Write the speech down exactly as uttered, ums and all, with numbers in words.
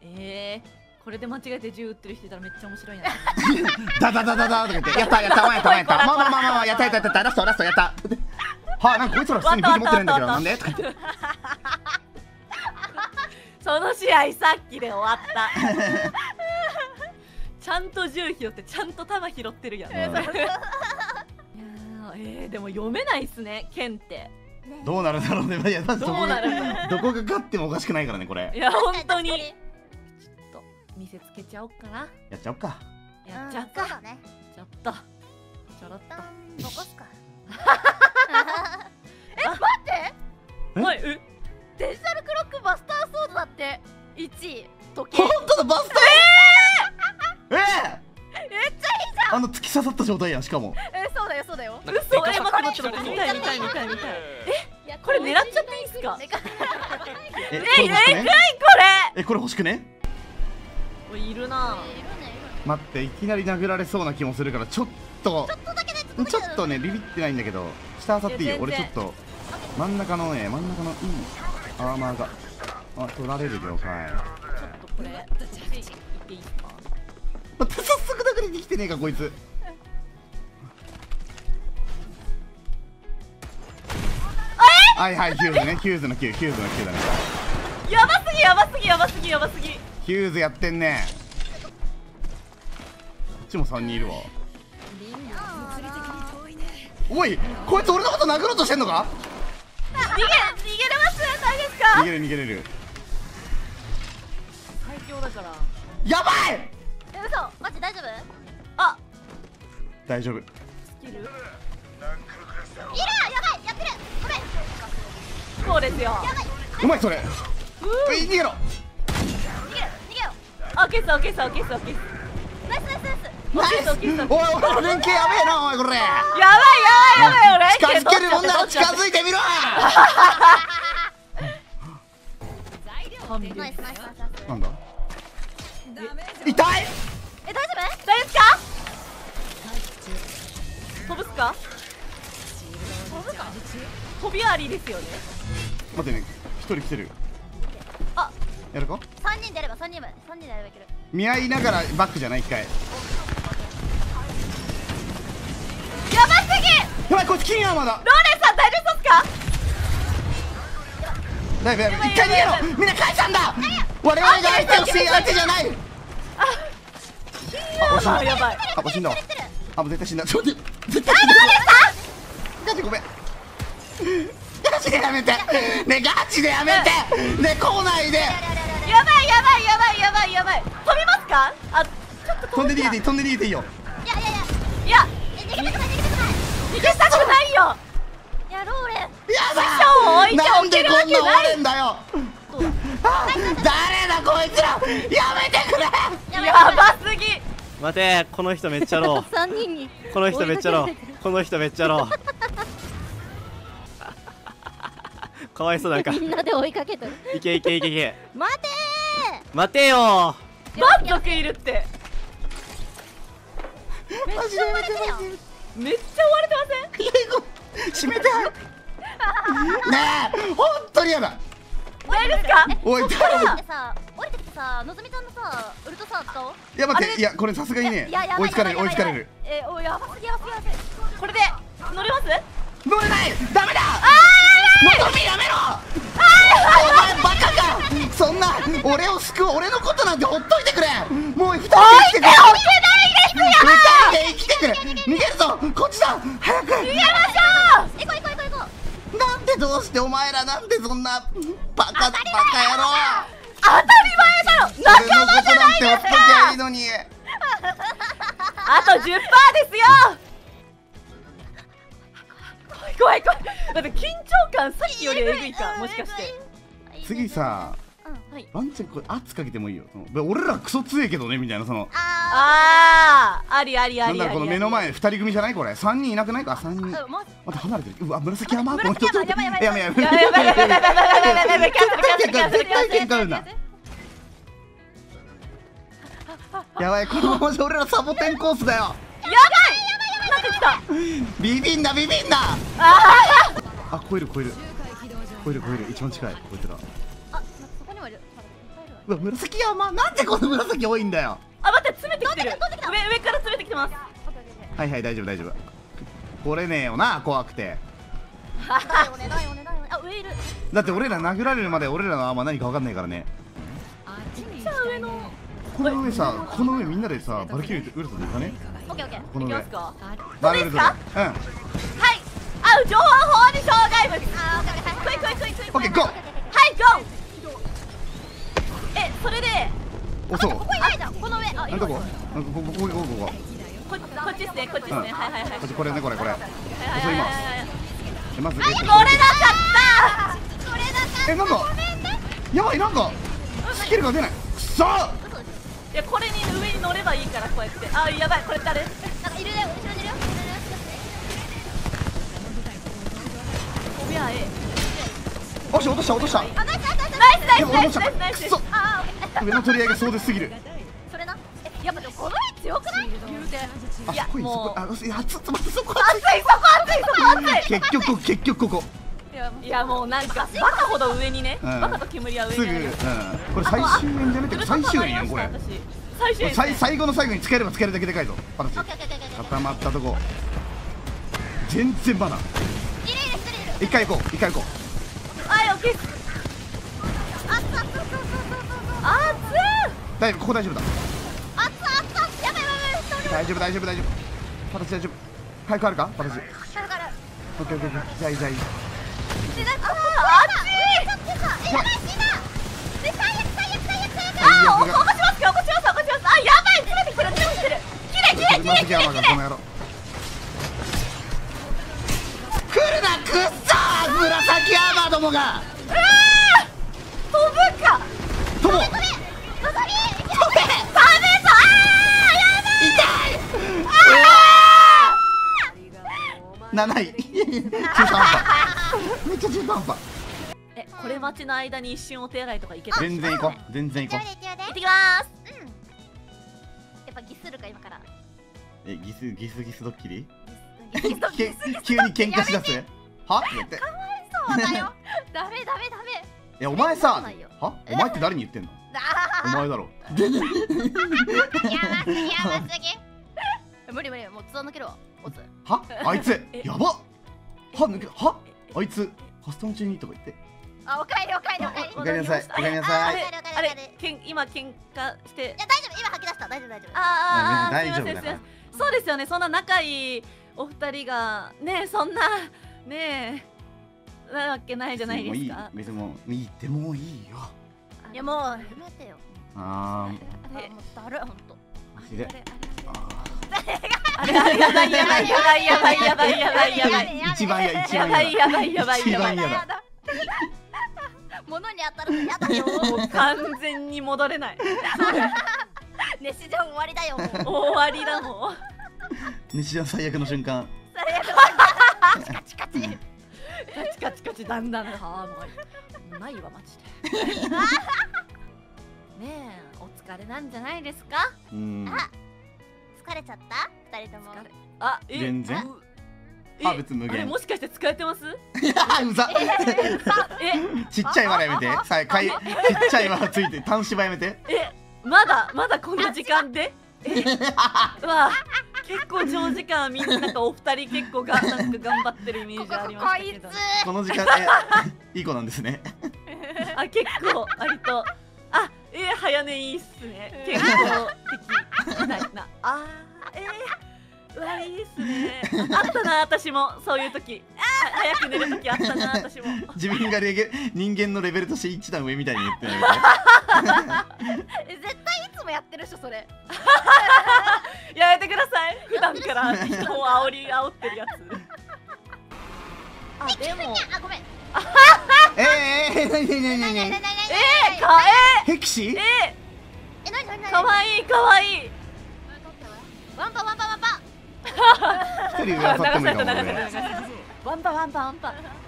ええー、これで間違えて銃撃ってる人いたらめっちゃ面白いな。 ダダダダダとか言って、やったやったやったやったまあまあまあまあやったやったやったラストラストやった。はあ、なんかこいつら普通に武器持ってないんだけどなんでとか言って。 その試合さっきで終わった。ちゃんと銃拾ってちゃんと弾拾ってるやん。いやー、えー、でも読めないっすね、剣って。 どうなるんだろうね。いや、どうなるどこが勝ってもおかしくないからね、これ。 いや、本当に。ちょっと見せつけちゃおっかな。 やっちゃおっか。 やっちゃうか。ちょっと。ちょろっと。 残すか。 え、待って。はい、え、デジタルクロックバスターソードだって。いちい。時計。 本当だ、バスター。ええ。 めっちゃいいじゃん。 あの突き刺さった状態やん、しかも。 え、そうだよ、そうだよ。嘘、え、待って待って待って、見たい見たい見たい見たい。え、これ狙っちゃっていいんすか。 え、 え、え、これ。 え、これ欲しくね。 いるな。 待って、いきなり殴られそうな気もするから、ちょっと。ちょっとだけね。ちょっとね、ビビってないんだけど。下当たっていいよ、俺ちょっと。真ん中のね、真ん中のいいアーマーが。あ、取られる了解。 ちょっとこれ。いっていいですか。 待って、早速殴りに来てねえか、こいつ。はいはい、ヒューズね、ヒューズのきゅう、ヒューズのきゅうだね。 やばすぎやばすぎやばすぎやばすぎ。 ヒューズやってんね。こっちもさんにんいるわ。おい、こいつ俺のこと殴ろうとしてんのか。 逃げ、逃げれます大丈夫ですか。 逃げる逃げれる。 最強だから。 やばい。 え、嘘、マジ大丈夫。 あ、 大丈夫。 スキルいる。 やばい、やってる。ごめん。 そうですよ。 やばい。 うまいそれ。え、逃げろ。 逃げろ、逃げろ。 あ、ケースオッケースオッケースオッケース。 ナイスナイスナイス。 ナイス。おい、俺の連携やべえな、おいこれ。 やばいやばいやばい、 近づけるもんなら近づいてみろ。 ナイスナイスナイス。 なんだ。痛い。 え、大丈夫？ 大丈夫ですか。飛ぶっすか。飛ぶか。飛びありですよね。 待ってね、一人来てる。 あ、 やるか。 三人出れば三人まで三人でやればいける。 見合いながらバックじゃない一回。 やばすぎ。 やばい、こいつ金アーマーだ。 ローレンさん大丈夫ですか。 だいぶやばい、一回逃げろ。みんな返したんだ。我々が相手をして相手じゃない。 あ、やばい。 あ、もう死んだわ。あ、もう絶対死んだ。ちょっと待って、絶対死んだ。ガチごめん。ガチでやめて。ね、ガチでやめて。ね、来ないで。 やばいやばいやばいやばいやばい。飛びますか。あ、ちょっと飛んで逃げていい、飛んで逃げていいよ。 いやいやいや。 いや、 逃げたくない逃げたくない。 逃げたくないよ。 いや、ローレン。 やだ。 師匠を置いてなんでおけるわこんな終わけない。 れんだよ。誰だこいつら。やめてくれ。 やばすぎ。 待て、この人めっちゃロー。 三人に。 この人めっちゃロー。この人めっちゃロー。かわいそうなんか。 みんなで追いかけてる。 いけいけいけいけ。 待て待てよ。 満足いるって。 ー。マジでやめてよ。 めっちゃ追われてません。 閉めて。ねえ、本当にやだ。 大丈夫ですか。 おい、 降り誰だ。 てきてさ、降りてきてさ、のぞみちゃんのさ、ウルトさ、使おう。 いや待って、いやこれさすがにね、 いややばい追いつかれるやばい追いつかれる。 えー、おやばすぎやばすぎやばすぎ。 これで乗れます。 乗れない。ダメだ。 あー、 のぞみやめろ。お前バカか。そんな俺を救う俺のことなんてほっといてくれ。もう二人で生きてくれ。二人で生きてくれ。逃げるぞ。こっちだ。早く逃げましょ行こう行こう行こう行こう。なんでどうしてお前らなんでそんなバカバカ野郎。 当たり前だろ。仲間じゃないですか。 俺のことなんてほっときゃいいのに。 あと じゅっパーセント ですよ。怖い怖い。だって緊張感さっきよりえぐいか、もしかして。 次さ、 う。うん。 はい。 ワンチャンこれ圧かけてもいいよ。その俺らクソ強いけどねみたいな、そのああー、ありありありあり。 なんだろう、この目の前ふたり組じゃないこれ。さんにんいなくないか。さんにん。 ー。うん、マジ。 待って離れてる。うわ紫山。この紫山ちょっとやばいやばいやめやめやばいやばいやばいやばいやばいやばいやばい。キャンセルキャンセルキャンセルキャンセル。 絶対喧嘩売るな。やばい、このままじゃ俺らサボテンコースだよ。 やばい。なんか来た。 ビビんなビビんな。 ああ、超える超える超える超える。一番近いこいつら。 あ、なんかそこにもいる。まだいっぱいいるわ。 うわ紫山なんでこの紫多いんだよ。 あ待って詰めてきてる。 飛んできた上上から詰めてきてます。 はいはい大丈夫大丈夫。来れねえよな怖くて。 だよねだよねだよね。あ上いる。 だって俺ら殴られるまで俺らのアーマー何か分かんないからね。 めっちゃ上の。 この上さこの上みんなでさバルキリーとウルトでいかね。 オッケーオッケー。 この上いきますか。 バルルトで。うんはい。あ上腕法に障害物。 あーオッケーオッケー。 クイクイクイクイ。 オッケーゴー。 はいゴー。えそれでおそう。 ここいないじゃん。この上。あなんどこ？なんかここここここここ。 ここっちですねこっちですね。はいはいはい。 こっちこれねこれこれ。 はいはいはいはい。 えまずえこれなかった。 これだかえなんだ。やばいなんかスキルが出ない。くそー。 いやこれに上に乗ればいいからこうやって。あやばいこれ誰？ なんかいるね。後ろにいるよ。 おびゃえ。 おし落とした落とした。 あナイスナイスナイス。 ナイスナイスナイスいや落とした。 ナイスナイス。 くそ。 あー上の取り上げそうですぎる。 それな。えやっぱでもこの絵強くない？言うて。 あいやそこにそこもうあいやつつまそこ熱いそこ熱いそこ熱い。 結局結局ここいやもういやもうなんかバカほど上にね、 うんバカと煙は上すぐ、うんにある。、 これ最終円じゃねえか最終円やんこれ。 最終円。 最最後の最後に使えれば使えるだけでかいぞ。パラチオッケーオッケーオッケーオッケー。 固まったとこ全然バナいるいる一人いる。 一回行こう一回行こはいオッケー。 あっつあっつそうそうそうそうそう。 あう大丈夫ここ大丈夫だあっつあっつあっつ。やばいやばいやばい。一人大丈夫大丈夫大丈夫パラチ大丈夫早くあるかパラチだから。 オッケーオッケーオッケーじゃあいいじゃあいいでなんかあ熱い。 っつってさ。えやばい死んだ。で最悪最悪最悪最悪。 あー、 最悪が起こしますか、起こします、起こします。あ、やばい、詰めてきてる、詰めてきてる。きれい、きれい、きれい、きれい、きれい。 この野郎来るなくっそー紫アーマーどもがうわー、飛ぶか。 とものぞみ。 飛べ。飛べぞ。あなない中途半端めっちゃ中途半端ー。え、これ待ちの間に一瞬お手洗いとか行けた。 全然行こう全然行こ行ってやで行ってきます。 うん。やっぱギスるか今から。 うえギスギスギスドッキリギスギスとギけスギス。 急に喧嘩しだすはって言ってそうだよ。ダメダメダメ。 いやお前さそうなんよはお前って誰に言ってんのお前だろやばすぎやばすぎ。無理無理もうつを抜けるわ。おつ。 はあいつえやばは抜けはあいつカスタム中にとか言ってあおかえりおかえりおかえり。 おかえりなさいおかえりなあさいれわかるわかるあれわかるけん今喧嘩していや大丈夫今吐き出した大丈夫大丈夫。 あーあーあー大丈夫すいませんだからすいませんそうですよねそんな仲いいお二人がねそんなねえなわけないじゃないですか。 別にもういいってもういいよいやもうやめてよ。 ああもうだるいほんと。 ーマジであれあれやばいやばいやばいやばいやばいやばいやばい一番や一や番やばいやばいやばい一やばい番嫌だ物に当たるのやだよ。 もう完全に戻れない熱視場終わりだよもう。 終わりだもん日常最悪の瞬間最悪。チカチカチ。 カチカチカチだんだんはあもうないわマジでねえお疲れなんじゃないですか。 うんあ疲れちゃった二人とも。 疲れあえ全然うえあ別に無限あれもしかして使えてますいやうざえちっちゃい笑やめてさあかいちっちゃい笑ついて単芝やめてえまだまだこの時間でえうわ結構長時間みんななんかお二人結構がなんか頑張ってるイメージありましたけどこいこの時間えいい子なんですねあ結構割とあえー、早寝いいっすね健康的みたいなあーえー、うわいいっすねあったな私もそういう時は早く寝る時あったな私も自分がレゲ人間のレベルとして一段上みたいに言ってるえ絶対いつもやってるっしょそれ。 やめてください普段から人を煽り煽ってるやつあでもあごめん。 えー、えー、なになになになになにええー、かえヘキシー、ええなになになー、 に。 かわいいかわいいワンパワンパワンパ。 一人上あさってもいいかも流された流され俺た流されたワンパワンパワンパ